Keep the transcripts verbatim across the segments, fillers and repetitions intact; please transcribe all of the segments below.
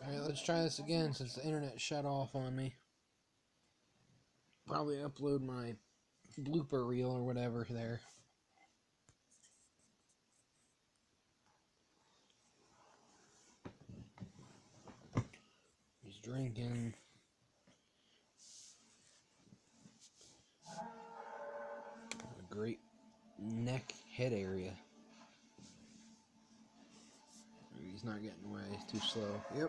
Alright, let's try this again since the internet shut off on me. Probably upload my blooper reel or whatever there. He's drinking. A great neck head area. Maybe he's not getting away, he's too slow. Yep.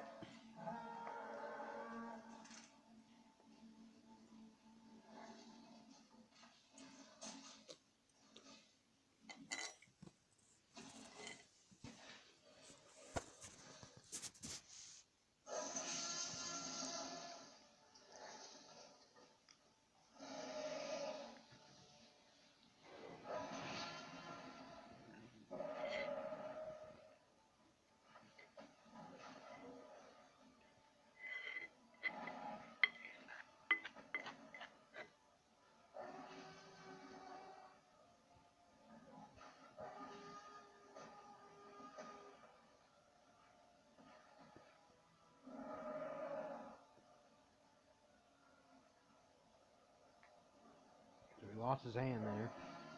So he lost his hand there.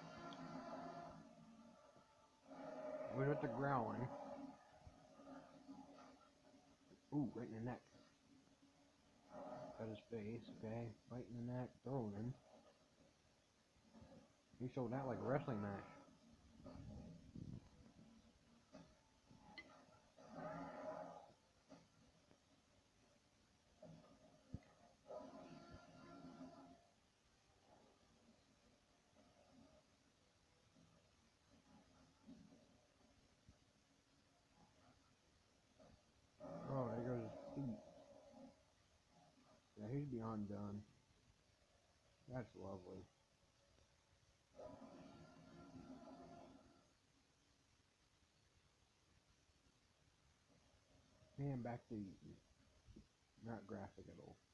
Went with the growling. Ooh, right in the neck. Cut his face, okay. Right in the neck, throwing him. He showed that like a wrestling match. Oh, there goes his feet. Yeah, he's beyond done. That's lovely. And back to eating. Not graphic at all.